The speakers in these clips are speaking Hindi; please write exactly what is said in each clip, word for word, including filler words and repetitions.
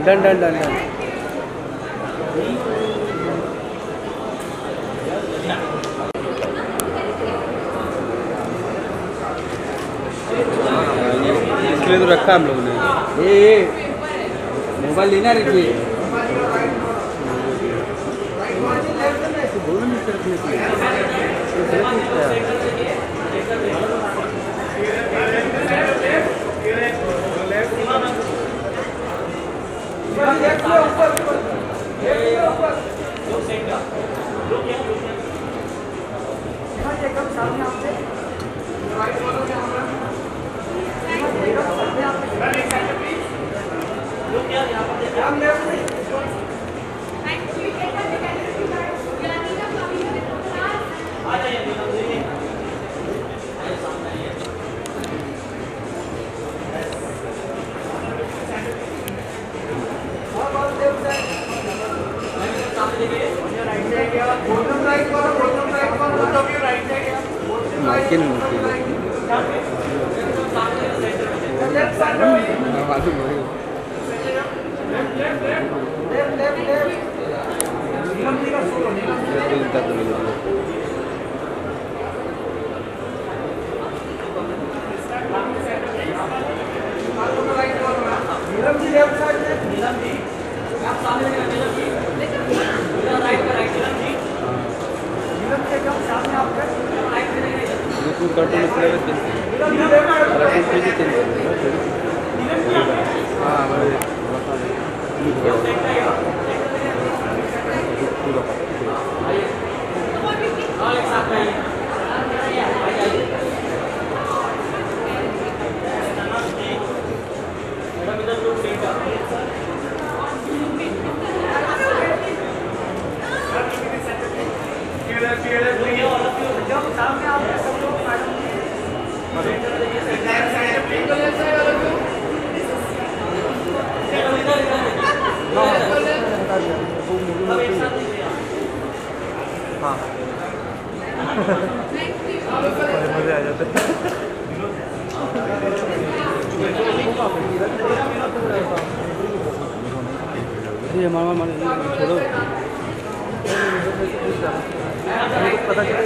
Done done done done. इसलिए तो रखा हम लोगों ने। ये मोबाइल लेना रखिए। माइकिन हाँ मजे आ जाते हैं। ये मामा मामा छोड़ो पता चला।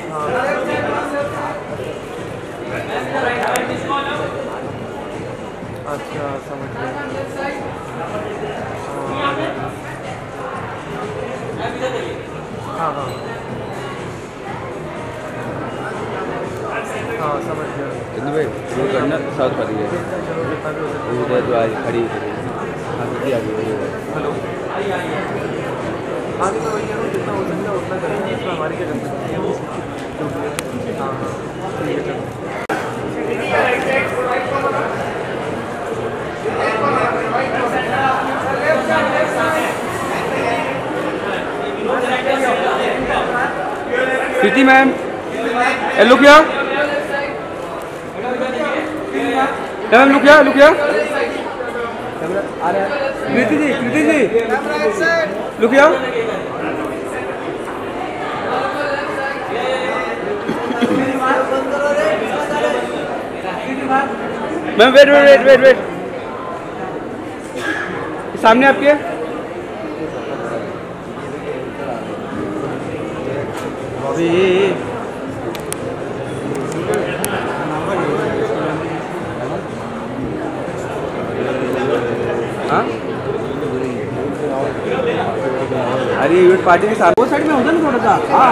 अच्छा समझ गया। हाँ हाँ हाँ समझ गया। कितने भाई वो करना साउथ वाली है उधर जो आज खड़ी है आगे आगे हेलो आगे तो वही है जितना हो सकता है उतना करेंगे। इसमें हमारी क्या कर सकते हैं। हाँ हाँ ठीक है। प्रीति मैम लुक या मैम लुक या लुक या प्रीति जी प्रीति जी लुक या ma'am wait wait wait wait wait सामने आपके हाँ अरे यूथ पार्टी के साथ वो साइड में होता ना थोड़ा सा। हाँ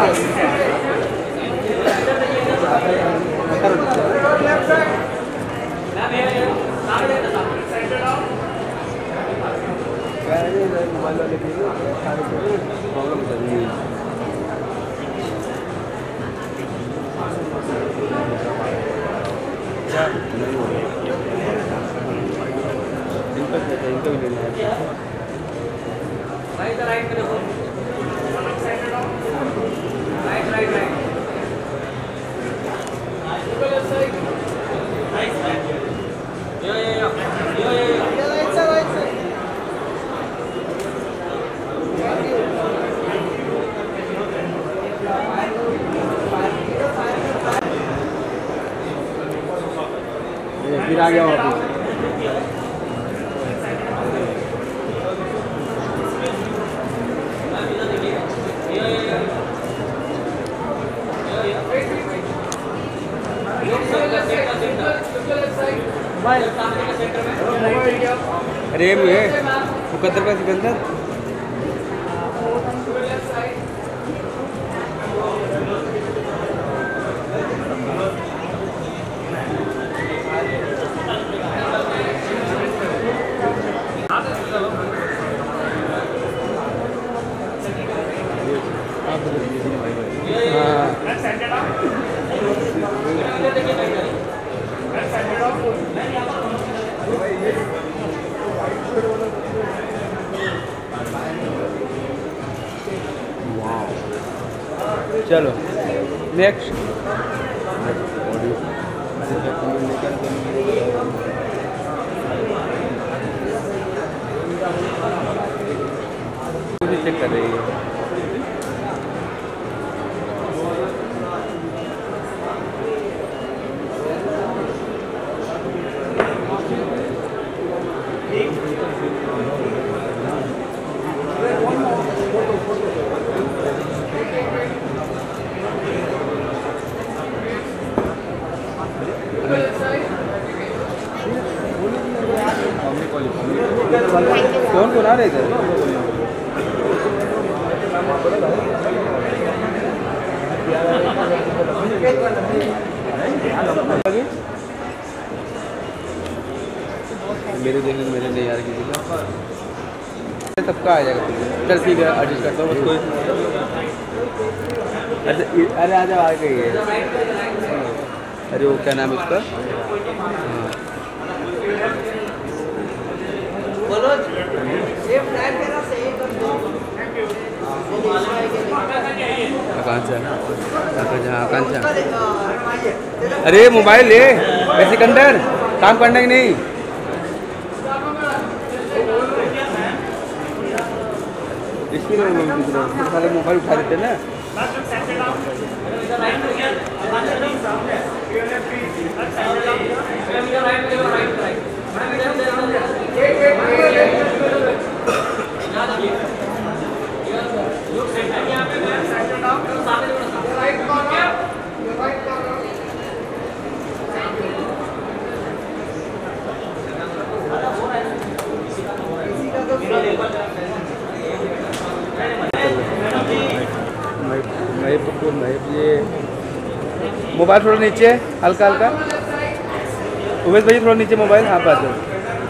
मोबाइल वाले प्रॉब्लम चल रही है। इनका इनका भी लेना है। राइट राइट में देखो right right right yo yo yo yo yo right side right side फिर आ गया वापस। अरे मुझे मुकद्दर का सिकंदर चलो नेक्स्ट चेक कर रही है। कौन कौन आ रहे थे? मेरे देखने मेरे नहीं यार किसी का सबका आ जाएगा। चल ठीक है एडजस्ट करता हूँ बस कोई। अरे आ जाओ आ गई है। अरे वो क्या नाम है उसका? आकांक्षा आकांक्षा आकांक्षा अरे मोबाइल ले सिकंदर काम करना ही नहीं। इसके सारे मोबाइल उठा देते ना। ये मोबाइल थोड़ा नीचे हल्का हल्का। उमेश भाई थोड़ा नीचे मोबाइल। हाँ बात है।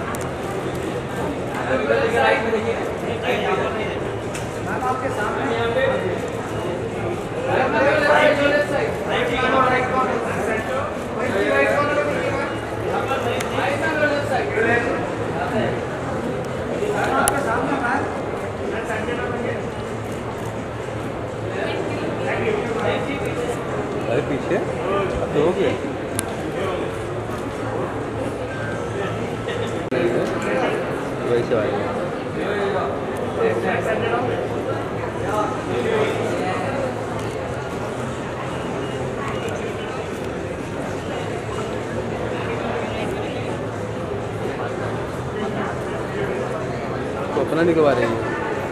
अरे पीछे तो हो गया। वैसे आएगा। तो अपना निकलवा रहे हैं।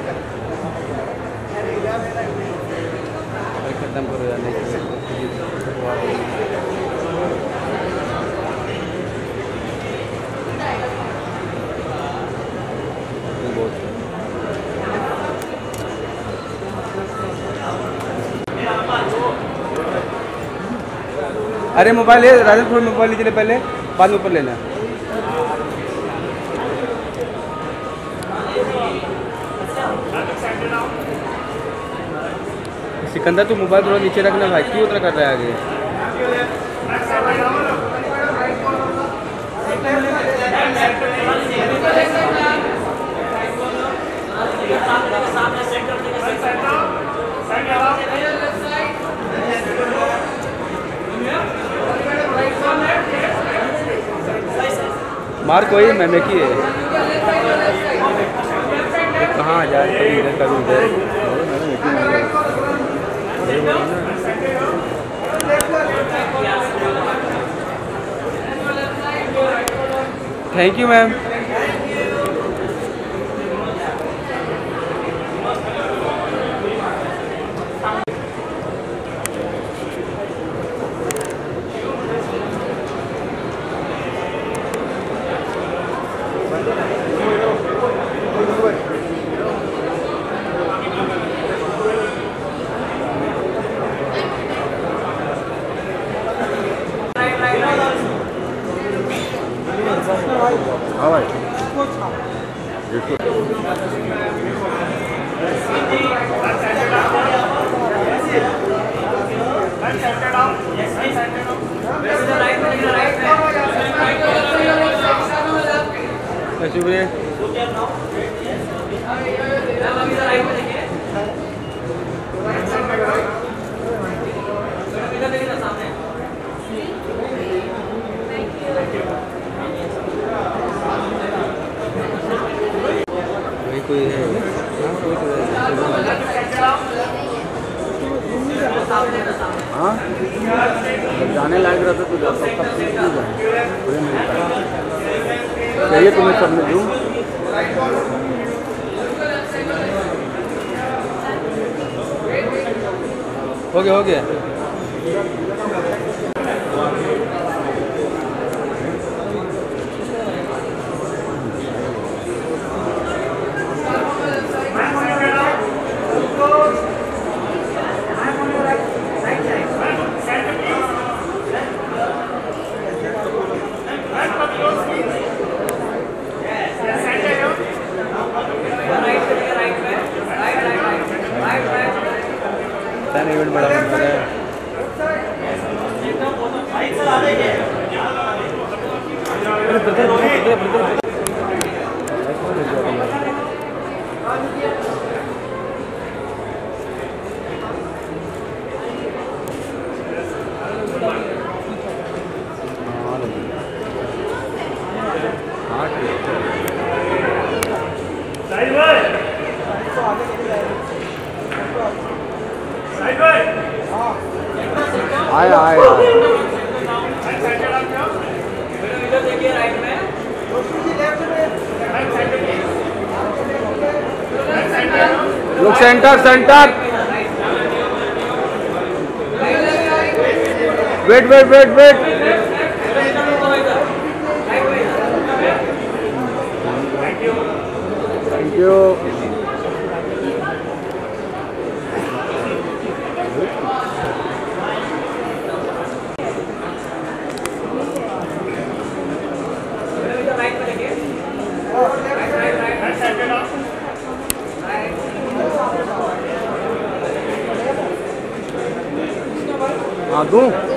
खत्म करो यार नहीं। अरे मोबाइल ले राजन थोड़ा मोबाइल लीजिए पहले बाद में ऊपर लेना। सिकंदर तू मोबाइल थोड़ा नीचे रखना भाई। क्यों उतना कर रहा है आगे? मार कोई मैंने की है। कहाँ जाए कभी इधर कभी उधर। Thank you ma'am. कोई है हाँ जब जाने लायक रहता तो सब सब चीज़ चाहिए तुम्हें सब में दूँ। हो गया हो गया इवेंट बड़ा बनता है। आया आया look center center wait wait wait wait thank you. हाँ दूँ